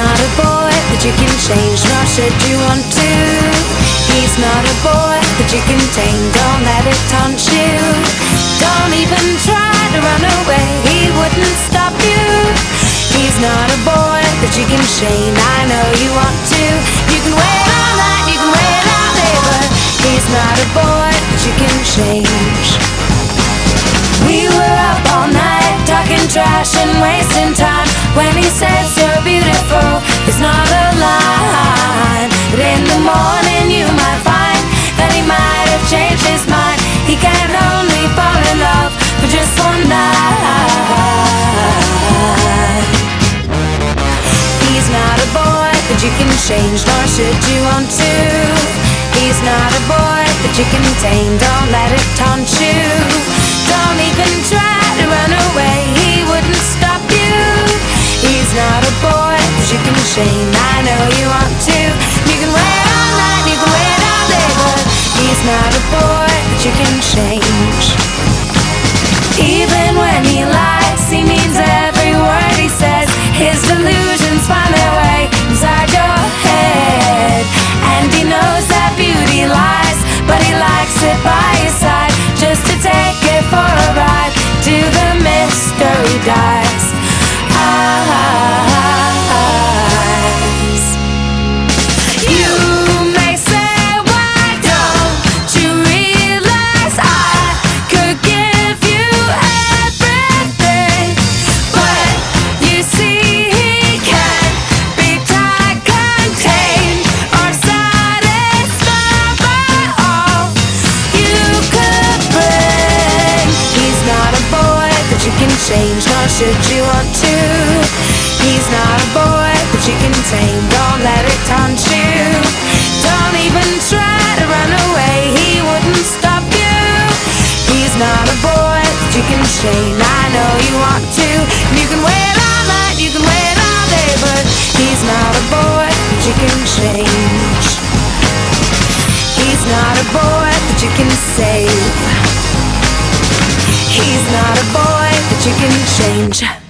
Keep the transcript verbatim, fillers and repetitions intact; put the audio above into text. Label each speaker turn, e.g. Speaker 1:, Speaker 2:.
Speaker 1: not a boy that you can change, nor should you want to. He's not a boy that you can tame, don't let it taunt you. Don't even try to run away, he wouldn't stop you. He's not a boy that you can shame, I know you want to. You can wait all night, you can wait all day, but he's not a boy that you can change. We were up all night talking trash and wasting time when he said you're beautiful, it's not a line. But in the morning you might find that he might have changed his mind. He can only fall in love for just one night. He's not a boy that you can change, nor should you want to. He's not a boy that you can tame, don't let it taunt you. Don't even try to run away, he wouldn't stop you. He's not a boy that you can shame, I know you want to. You can wait all night, you can wait all day, but he's not a boy that you can change. Even when he lies, he means every word he says. His delusions find their way inside your head, and he knows that beauty lies, but he likes it by his side, just to take it for a ride to the mystery dies. Eyes. You may say, why don't you realize I could give you everything? But you see, he can't be tied, contained, or satisfied by all you could bring. He's not a boy that you can change, nor should you want to. He's not a boy that you can tame, don't let it taunt you. Don't even try to run away, he wouldn't stop you. He's not a boy that you can shame, I know you want to. You can wait all night, you can wait all day, but he's not a boy that you can change. He's not a boy that you can save. He's not a boy that you can change.